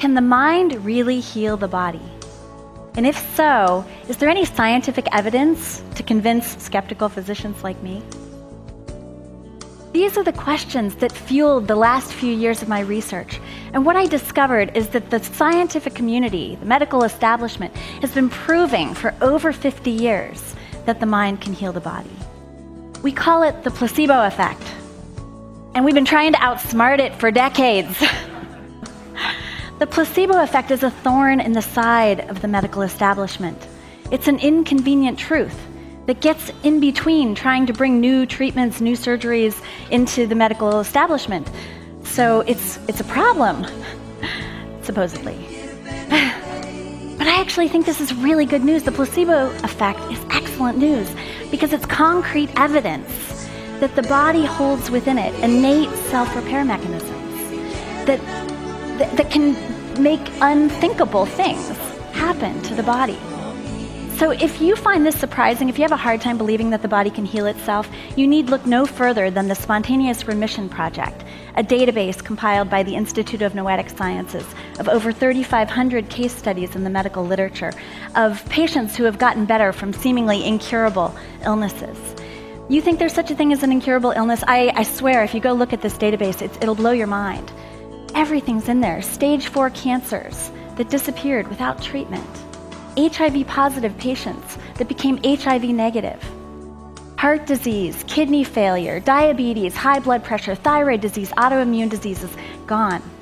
Can the mind really heal the body? And if so, is there any scientific evidence to convince skeptical physicians like me? These are the questions that fueled the last few years of my research. And what I discovered is that the scientific community, the medical establishment, has been proving for over 50 years that the mind can heal the body. We call it the placebo effect. And we've been trying to outsmart it for decades. The placebo effect is a thorn in the side of the medical establishment. It's an inconvenient truth that gets in between trying to bring new treatments, new surgeries into the medical establishment. So it's a problem, supposedly. But I actually think this is really good news. The placebo effect is excellent news because it's concrete evidence that the body holds within it innate self-repair mechanisms that can make unthinkable things happen to the body. So if you find this surprising, if you have a hard time believing that the body can heal itself, you need look no further than the Spontaneous Remission Project, a database compiled by the Institute of Noetic Sciences of over 3,500 case studies in the medical literature of patients who have gotten better from seemingly incurable illnesses. You think there's such a thing as an incurable illness? I swear, if you go look at this database, it'll blow your mind. Everything's in there. Stage 4 cancers that disappeared without treatment. HIV-positive patients that became HIV negative. Heart disease, kidney failure, diabetes, high blood pressure, thyroid disease, autoimmune diseases, gone.